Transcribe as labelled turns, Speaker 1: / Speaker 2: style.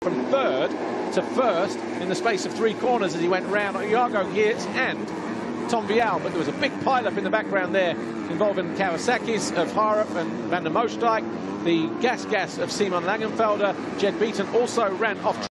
Speaker 1: from third to first in the space of 3 corners as he went round Iago Geertz and Tom Vial, but there was a big pile-up in the background there involving Kawasaki's of Harup and Van der Moosdijk, the Gas of Simon Längenfelder. Jed Beaton also ran off